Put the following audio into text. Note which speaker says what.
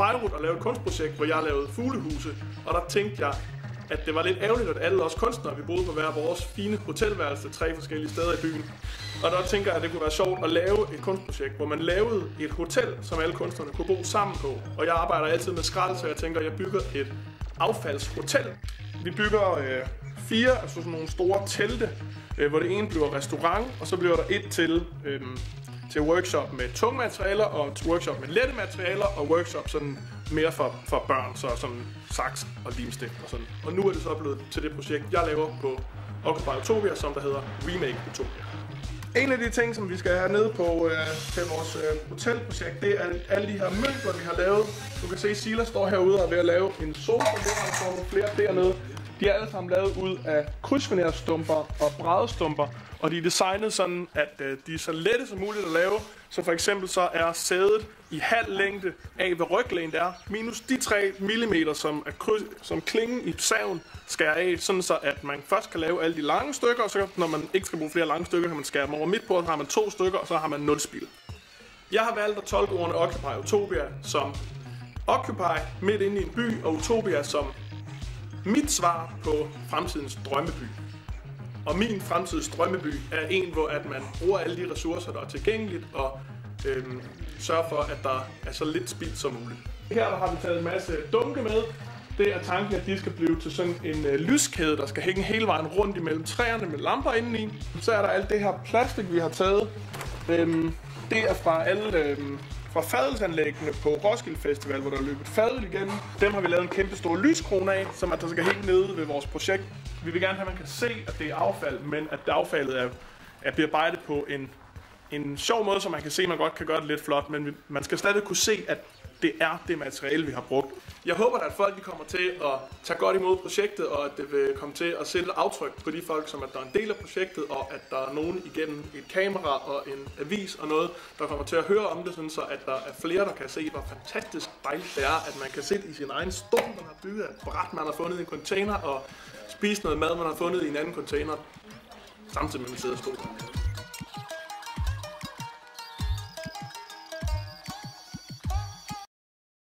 Speaker 1: Beirut og lavede et kunstprojekt, hvor jeg lavede fuglehuse. Og der tænkte jeg, at det var lidt ærgerligt, at alle os kunstnere, vi boede på hver vores fine hotelværelse 3 forskellige steder i byen. Og der tænker jeg, at det kunne være sjovt at lave et kunstprojekt, hvor man lavede et hotel, som alle kunstnerne kunne bo sammen på. Og jeg arbejder altid med skrald, så jeg tænker, at jeg bygger et affaldshotel. Vi bygger 4, altså sådan nogle store telte, hvor det ene bliver restaurant, og så bliver der et til workshop med tunge materialer, og et workshop med lette materialer, og workshop sådan mere for børn, så sådan saks og limstift og sådan. Og nu er det så blevet til det projekt, jeg laver på Remake Utopia, som der hedder Remake Utopia. En af de ting, som vi skal have ned på til vores hotelprojekt, det er alle de her møbler, vi har lavet. Du kan se, at Silas står herude og er ved at lave en sofa, der står nogle flere dernede. De er alle sammen lavet ud af krydsfinerstumper og brædestumper, og de er designet sådan, at de er så lette som muligt at lave. Så for eksempel så er sædet i halv længde af, hvad ryglænet er, minus de 3 mm, som klingen i saven skærer af, sådan så at man først kan lave alle de lange stykker, og så når man ikke skal bruge flere lange stykker, kan man skære dem over midt på, og så har man 2 stykker, og så har man 0 spild. Jeg har valgt at tolke ordene Occupy Utopia som Occupy midt inde i en by, og Utopia som mit svar på fremtidens drømmeby. Og min fremtids drømmeby er en, hvor at man bruger alle de ressourcer, der er tilgængeligt, og sørger for, at der er så lidt spild som muligt. Her der har vi taget en masse dunke med. Det er tanken, at de skal blive til sådan en lyskæde, der skal hænge hele vejen rundt imellem træerne med lamper indeni. Så er der alt det her plastik, vi har taget. Det er fra fadelsanlæggene på Roskilde Festival, hvor der er løbet fadel igennem. Dem har vi lavet en kæmpe stor lyskrone af, som at der skal hænge nede ved vores projekt. Vi vil gerne have, at man kan se, at det er affald, men at det affaldet er bearbejdet på en sjov måde, så man kan se, at man godt kan gøre det lidt flot, men man skal stadig kunne se, at det er det materiale, vi har brugt. Jeg håber, at folk kommer til at tage godt imod projektet, og at det vil komme til at sætte et aftryk på de folk, som at der er en del af projektet, og at der er nogen igennem et kamera og en avis og noget, der kommer til at høre om det, sådan så at der er flere, der kan se, hvor fantastisk dejligt det er, at man kan sidde i sin egen stol, man har bygget et bræt, man har fundet i en container, og spise noget mad, man har fundet i en anden container, samtidig med at man sidder og stod.